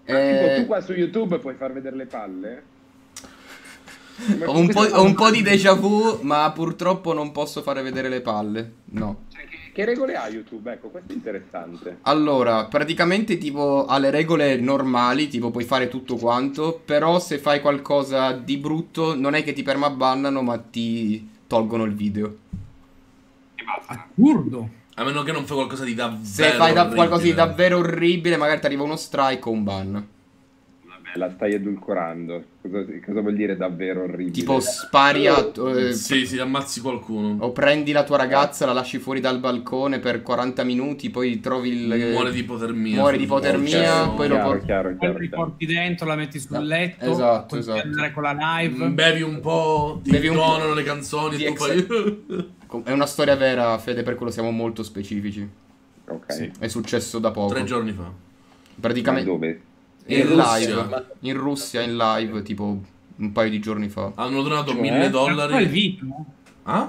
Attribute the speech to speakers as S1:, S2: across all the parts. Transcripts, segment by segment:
S1: Ma tipo tu
S2: Eh,
S1: qua su YouTube puoi far vedere le palle?
S2: ho un po' di déjà vu, ma purtroppo non posso fare vedere le palle. No.
S1: Cioè, che regole ha YouTube? Ecco, questo è interessante.
S2: Allora, praticamente tipo ha le regole normali, tipo puoi fare tutto quanto, però se fai qualcosa di brutto non è che ti permabannano, ma ti tolgono il video.
S3: Assurdo.
S4: A meno che non fai qualcosa di
S2: Se
S4: davvero
S2: fai
S4: orribile.
S2: qualcosa di davvero orribile, magari ti arriva uno strike o un ban.
S1: Vabbè, la stai edulcorando. Cosa vuol dire davvero orribile?
S2: Tipo spari a...
S4: Sì, sì, ammazzi qualcuno.
S2: o prendi la tua ragazza, la lasci fuori dal balcone per 40 minuti, poi trovi il...
S4: Muore di ipotermia.
S2: Muore di ipotermia, poi lo porti...
S1: chiaro,
S3: Poi lo riporti dentro, la metti sul letto.
S2: Esatto,
S3: puoi
S2: esatto.
S3: andare con la live.
S4: Bevi un po', ti
S2: Bevi un po'.
S4: donano le canzoni
S2: Di
S4: e tu fai...
S2: È una storia vera, Fede, per quello siamo molto specifici.
S1: Ok.
S3: Sì.
S2: È successo da poco.
S4: 3 giorni fa.
S1: Ma
S2: Praticamente
S1: dove?
S2: in
S4: In Russia.
S2: live. In Russia, in live, tipo un paio di giorni fa.
S4: Hanno donato
S1: Cioè?
S4: 1000
S3: C'era ancora il
S4: dollari.
S3: video, no?
S4: Ah?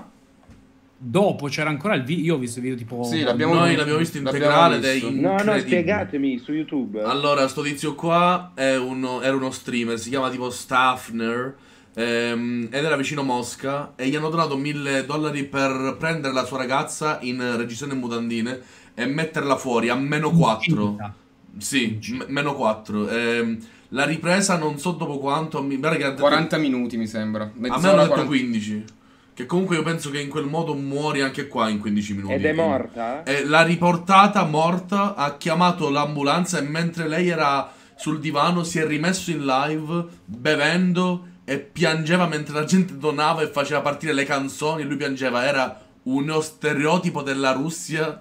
S3: Dopo c'era ancora il video. Io ho visto il video tipo.
S2: Sì, l'abbiamo
S4: Noi l'abbiamo visto
S2: l'abbiamo
S4: integrale ed è
S2: visto.
S1: No,
S4: incredibile.
S1: spiegatemi su YouTube.
S4: Allora, sto tizio qua era uno streamer, si chiama tipo Staffner, ed era vicino Mosca, e gli hanno donato 1000 dollari per prendere la sua ragazza in registrazione in mutandine e metterla fuori a meno 4. Sì, meno 4. La ripresa non so dopo quanto, mi pare che ha detto-
S2: 40 minuti mi sembra.
S4: a me
S2: Mezz'ora,
S4: hanno detto
S2: 40.
S4: 15. Che comunque io penso che in quel modo muori anche qua in 15 minuti.
S1: Ed è morta?
S4: L'ha riportata morta, ha chiamato l'ambulanza e mentre lei era sul divano si è rimesso in live bevendo e piangeva mentre la gente donava e faceva partire le canzoni e lui piangeva. Era uno stereotipo della Russia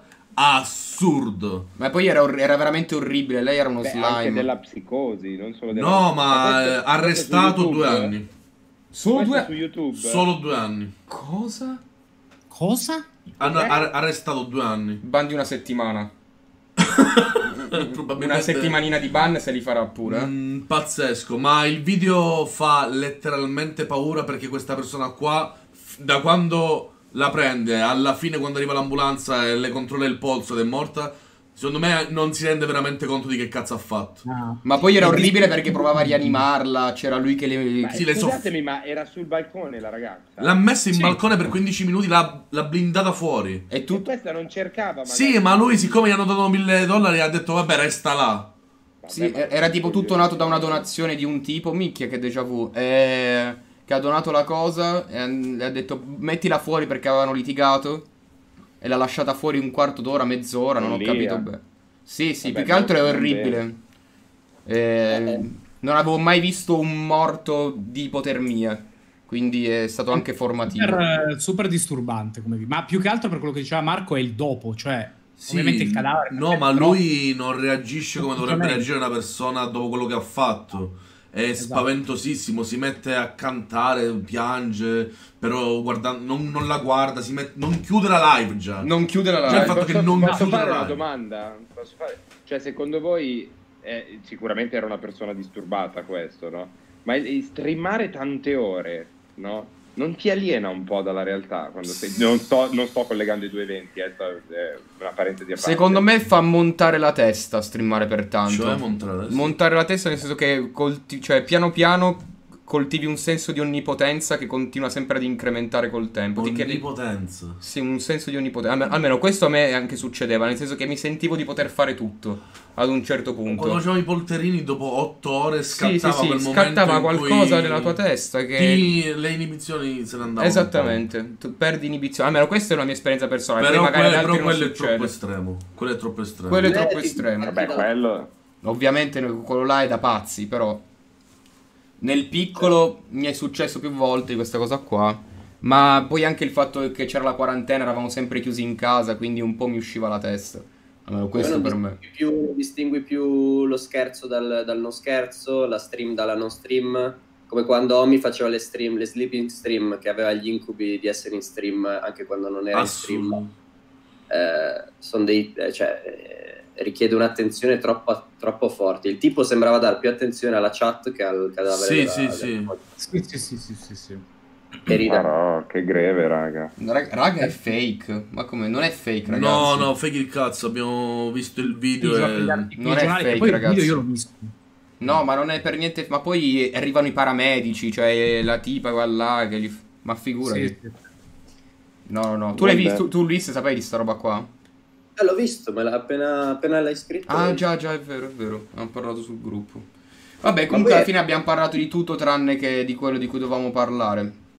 S4: assurdo.
S2: Ma poi era veramente orribile. Lei era uno
S1: Beh, anche
S2: slime.
S1: della psicosi, non solo della...
S4: No, ma
S1: questo
S4: arrestato
S1: su
S4: 2
S1: YouTube?
S4: anni.
S2: Solo
S1: Questo su
S2: due...
S1: YouTube?
S4: Solo 2 anni.
S2: Cosa?
S3: Cosa?
S4: Hanno arrestato 2 anni.
S2: Ban di una settimana.
S4: Probabilmente...
S2: Una settimanina di ban se li farà pure.
S4: Pazzesco, ma il video fa letteralmente paura perché questa persona qua, da quando la prende alla fine quando arriva l'ambulanza e le controlla il polso ed è morta, secondo me non si rende veramente conto di che cazzo ha fatto.
S3: No.
S2: Ma poi era orribile perché provava a rianimarla. C'era lui che
S1: Ma
S2: le...
S4: Sì, le
S1: scusatemi, ma era sul balcone la ragazza?
S4: L'ha messa in
S3: Sì.
S4: balcone per 15 minuti, l'ha blindata fuori.
S2: E
S1: E
S2: tutto...
S1: questa non cercava,
S4: Sì, ma lui siccome gli hanno dato 1000 dollari ha detto vabbè resta là.
S2: Sì, era tipo tutto nato da una donazione di un tipo, minchia che déjà vu, che ha donato la cosa e ha detto mettila fuori perché avevano litigato e l'ha lasciata fuori un quarto d'ora, mezz'ora, non ho
S1: Follia.
S2: capito bene. Sì, sì,
S1: Vabbè,
S2: più che altro è
S1: non
S2: orribile. Non avevo mai visto un morto di ipotermia, quindi è stato anche formativo.
S3: Super disturbante come video. Ma più che altro per quello che diceva Marco è il dopo, cioè
S4: Sì,
S3: ovviamente il cadavere.
S4: no, ma
S3: però-
S4: lui non reagisce come dovrebbe
S3: Assolutamente.
S4: reagire una persona dopo quello che ha fatto. È
S3: Esatto.
S4: spaventosissimo, si mette a cantare, piange, però non la guarda, non chiude la live già.
S2: Non chiude la
S4: Già il
S2: live.
S4: fatto che non
S1: posso
S4: chiuda
S1: fare
S4: la
S1: una
S4: live.
S1: domanda? Posso fare... Cioè, secondo voi sicuramente era una persona disturbata questo, no? Ma streamare tante ore, no? Non ti aliena un po' dalla realtà quando sei... Non sto collegando i due eventi, è una parentesi a parte.
S2: Secondo me fa montare la testa streamare per tanto.
S4: Cioè, montare
S2: Montare la testa nel senso che cioè, piano piano coltivi un senso di onnipotenza che continua sempre ad incrementare col tempo.
S4: onnipotenza.
S2: Sì, un senso di onnipotenza. Almeno questo a me anche succedeva, nel senso che mi sentivo di poter fare tutto ad un certo
S4: Quando
S2: punto.
S4: facevo i polterini dopo 8 ore
S2: Sì,
S4: scattava
S2: sì,
S4: quel
S2: sì,
S4: momento
S2: scattava
S4: in
S2: qualcosa
S4: cui
S2: nella tua testa che...
S4: le inibizioni se ne andavano.
S2: Esattamente, tu perdi inibizione. Almeno questa è una mia esperienza personale.
S4: Però,
S2: poi magari ad
S4: però
S2: altri non
S4: quello è troppo
S2: succede.
S4: estremo. Quello è troppo estremo.
S2: Quello è troppo
S5: Ti-
S2: estremo.
S1: Vabbè, quello...
S2: Ovviamente quello là è da pazzi, però nel piccolo mi è successo più volte questa cosa qua. Ma poi anche il fatto che c'era la quarantena, eravamo sempre chiusi in casa, quindi un po' mi usciva la testa. Almeno questo per me.
S5: Distingui più lo scherzo dal non scherzo, la stream dalla non stream, come quando Omi faceva le stream, le sleeping stream, che aveva gli incubi di essere in stream anche quando non era in stream. Sono richiede un'attenzione troppo forte. Il tipo sembrava dare più attenzione alla chat che al cadavere.
S4: Sì,
S5: della-
S4: sì, sì.
S3: Sì.
S5: E ride.
S1: Però, che greve, raga.
S2: Raga, è fake. Ma come? Non è fake, ragazzi.
S4: No, fake il cazzo. Abbiamo visto il video
S3: I
S4: e...
S3: articoli,
S2: non
S3: i
S2: è
S3: giornali,
S2: fake,
S3: e poi
S2: ragazzi.
S3: il video io l'ho visto.
S2: No, ma non è per niente. Ma poi arrivano i paramedici, cioè la tipa quella là che gli. Ma figurati.
S3: Sì, sì.
S2: No. Tu
S5: Vabbè.
S2: l'hai visto? Tu Luis sapevi di sta roba qua?
S5: L'ho visto, me l'ha appena l'hai scritto.
S2: Ah,
S5: l'ho
S2: già, è vero. Abbiamo parlato sul gruppo. Vabbè, comunque
S5: poi
S2: alla fine abbiamo parlato di tutto tranne che di quello di cui dovevamo parlare.